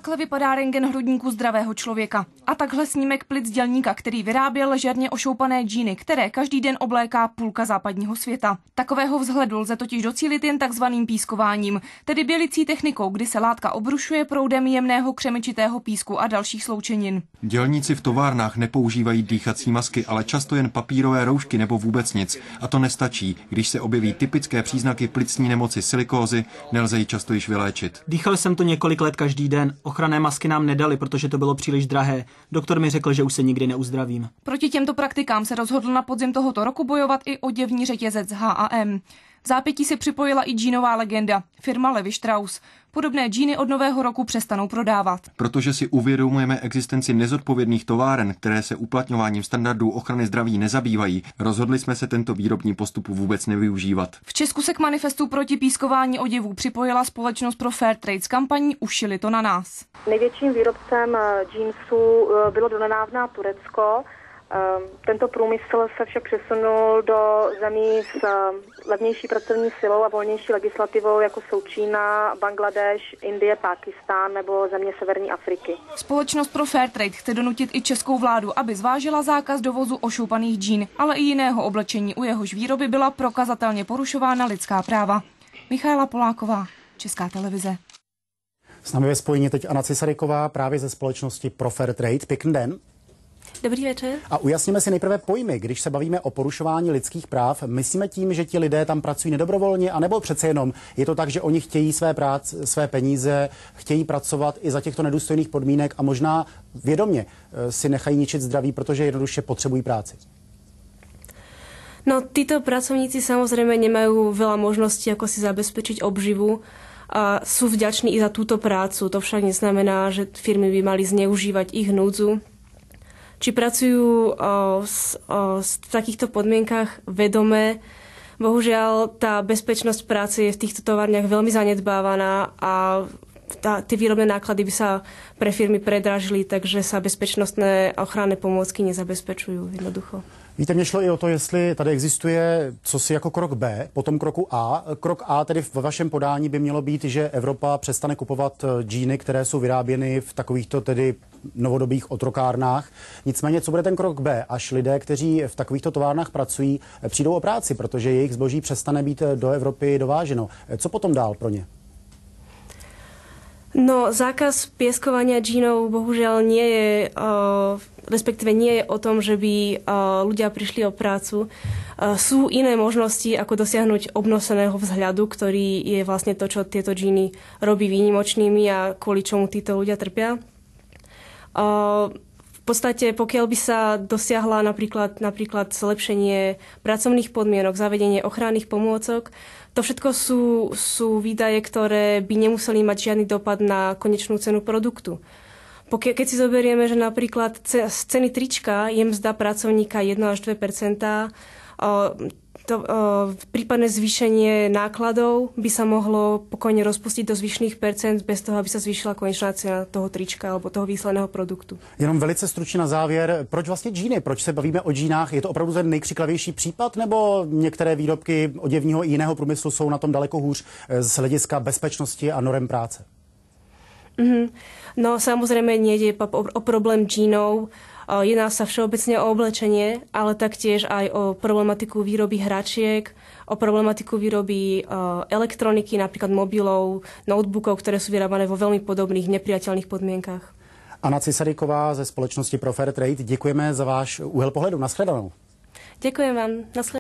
Takhle vypadá rentgen hrudníku zdravého člověka. A takhle snímek plic dělníka, který vyráběl ležerně ošoupané džíny, které každý den obléká půlka západního světa. Takového vzhledu lze totiž docílit jen takzvaným pískováním, tedy bělicí technikou, kdy se látka obrušuje proudem jemného křemičitého písku a dalších sloučenin. Dělníci v továrnách nepoužívají dýchací masky, ale často jen papírové roušky nebo vůbec nic. A to nestačí. Když se objeví typické příznaky plicní nemoci silikózy, nelze ji často již vyléčit. Dýchal jsem to několik let každý den. Ochranné masky nám nedali, protože to bylo příliš drahé. Doktor mi řekl, že už se nikdy neuzdravím. Proti těmto praktikám se rozhodl na podzim tohoto roku bojovat i oděvní řetězec H&M. V zápětí se připojila i džínová legenda, firma Levi Strauss. Podobné džíny od nového roku přestanou prodávat. Protože si uvědomujeme existenci nezodpovědných továren, které se uplatňováním standardů ochrany zdraví nezabývají, rozhodli jsme se tento výrobní postup vůbec nevyužívat. V Česku se k manifestu proti pískování oděvů připojila společnost pro Fairtrade s kampaní Ušili to na nás. Největším výrobcem džínsů bylo donedávna Turecko. Tento průmysl se však přesunul do zemí s levnější pracovní silou a volnější legislativou, jako jsou Čína, Bangladeš, Indie, Pákistán nebo země severní Afriky. Společnost pro Fairtrade chce donutit i českou vládu, aby zvážila zákaz dovozu ošoupaných džín, ale i jiného oblečení, u jehož výroby byla prokazatelně porušována lidská práva. Michaela Poláková, Česká televize. S námi ve spojení teď Anna Cisaryková právě ze společnosti pro Fairtrade. Pěkný den. Dobrý večer. A ujasněme si nejprve pojmy. Když se bavíme o porušování lidských práv, myslíme tím, že ti lidé tam pracují nedobrovolně, anebo přece jenom je to tak, že oni chtějí své peníze, chtějí pracovat i za těchto nedůstojných podmínek a možná vědomě si nechají ničit zdraví, protože jednoduše potřebují práci? No, títo pracovníci samozrejme nemajú veľa možností, ako si zabezpečiť obživu. A sú vďační i za túto prácu. To však neznamená, že firmy by mali zneužívať ich núdzu. Či pracujú v takýchto podmienkach vedome. Bohužiaľ, tá bezpečnosť práce je v týchto továrniach veľmi zanedbávaná a tie výrobné náklady by sa pre firmy predražili, takže sa bezpečnostné a ochranné pomôcky nezabezpečujú jednoducho. Víte, mě šlo i o to, jestli tady existuje cosi jako krok B, potom kroku A. Krok A tedy v vašem podání by mělo být, že Evropa přestane kupovat džíny, které jsou vyráběny v takovýchto tedy novodobých otrokárnách. Nicméně, co bude ten krok B, až lidé, kteří v takovýchto továrnách pracují, přijdou o práci, protože jejich zboží přestane být do Evropy dováženo. Co potom dál pro ně? No, zákaz pieskovania džínov bohužiaľ nie je, respektíve nie je o tom, že by ľudia prišli o prácu. Sú iné možnosti, ako dosiahnuť obnoseného vzhľadu, ktorý je vlastne to, čo tieto džíny robí výnimočnými a kvôli čomu títo ľudia trpia. V podstate, pokiaľ by sa dosiahla napríklad zlepšenie pracovných podmienok, zavedenie ochranných pomôcok, to všetko sú výdaje, ktoré by nemuseli mať žiadny dopad na konečnú cenu produktu. Keď si zoberieme, že napríklad z ceny trička je mzda pracovníka 1 až 2%, prípadné zvýšenie nákladov by sa mohlo pokojne rozpustiť do zvyšných percent bez toho, aby sa zvýšila konečná cena toho trička alebo toho výsledného produktu. Jenom velice stručně na závěr, proč vlastně džíny? Proč se bavíme o džínách? Je to opravdu ten nejkřiklavější případ, nebo některé výrobky oděvního i jiného průmyslu jsou na tom daleko hůř z hlediska bezpečnosti a norem práce? No, samozrejme nejde o problém džínov. Jedná sa všeobecne o oblečenie, ale taktiež aj o problematiku výroby hračiek, o problematiku výroby elektroniky, napríklad mobilov, notebookov, ktoré sú vyrábané vo veľmi podobných nepriateľných podmienkách. Anna Cisaryková ze společnosti pro Fairtrade, děkujeme za váš úhel pohledu. Nashledanou. Ďakujem vám.